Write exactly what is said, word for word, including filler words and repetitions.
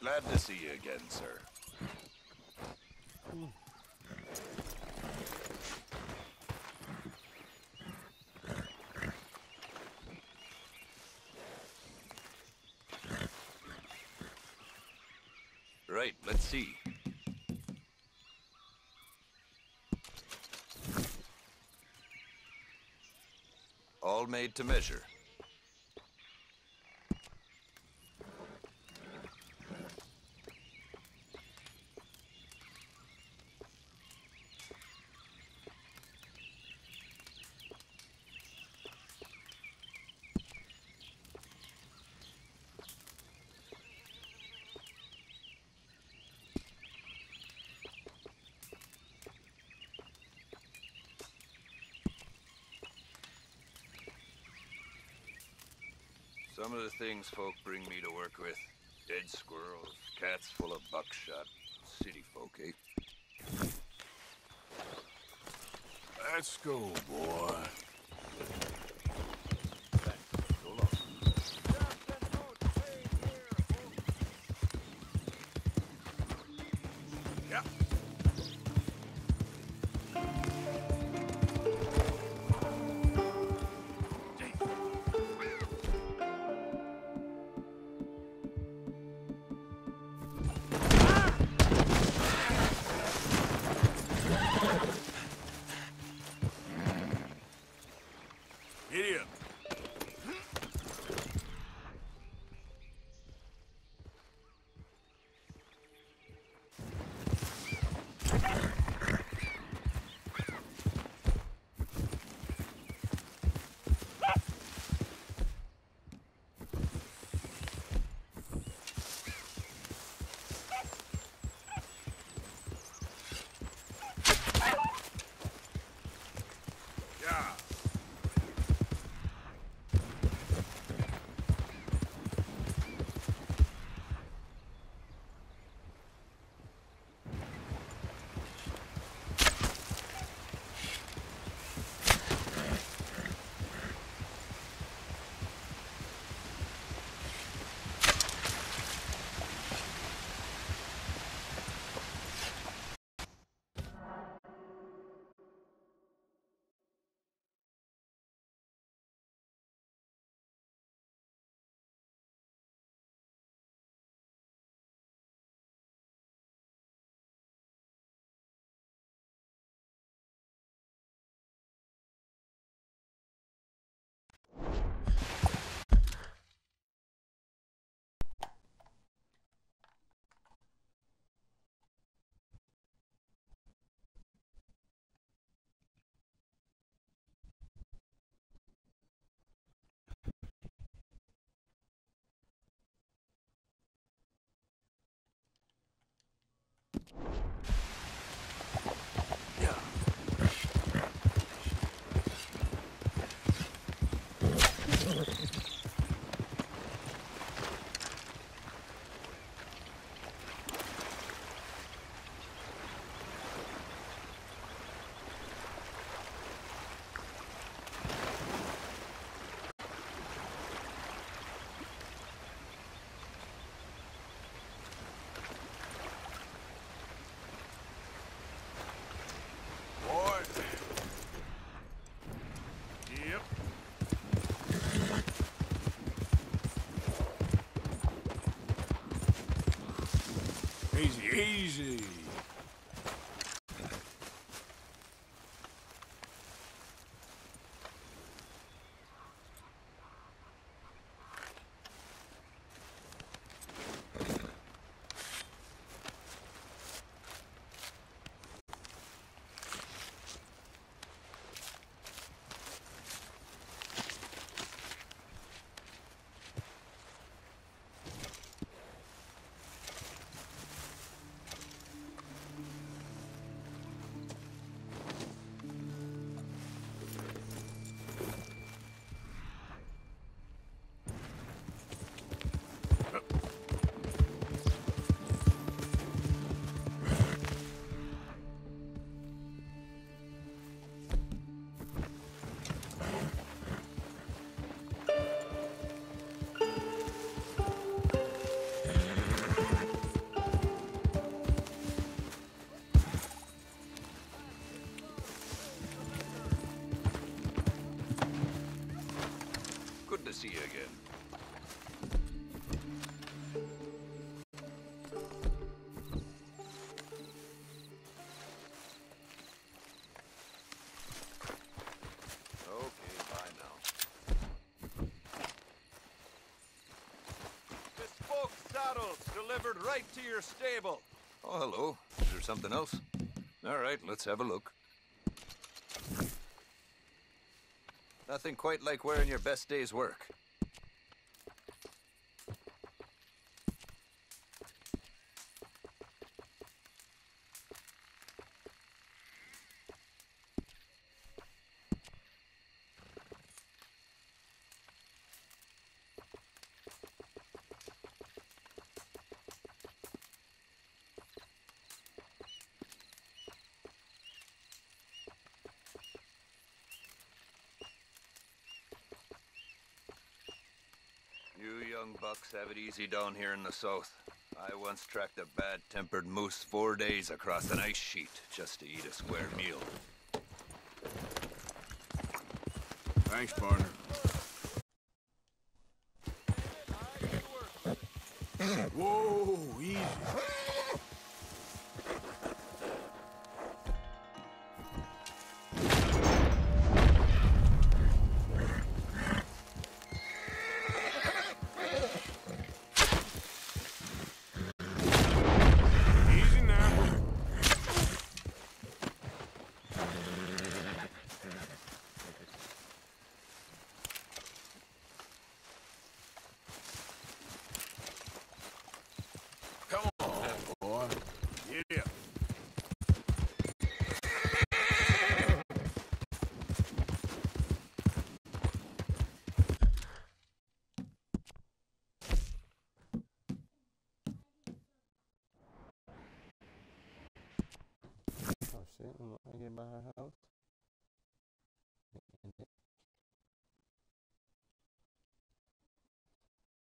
Glad to see you again, sir. Right, let's see. All made to measure. Some of the things folk bring me to work with. Dead squirrels, cats full of buckshot. City folk, eh? Let's go, boy. Thanks. So long. Yeah. Idiot. Yeah. Boy. Yep. Easy, easy. saddles delivered right to your stable. Oh, hello. Is there something else? All right, let's have a look. Nothing quite like wearing your best day's work. You young bucks have it easy down here in the south. I once tracked a bad-tempered moose four days across an ice sheet just to eat a square meal. Thanks, partner. Whoa, easy. Easy now. Come on, boy. Get up. Oh shit, I'm gonna get by her house.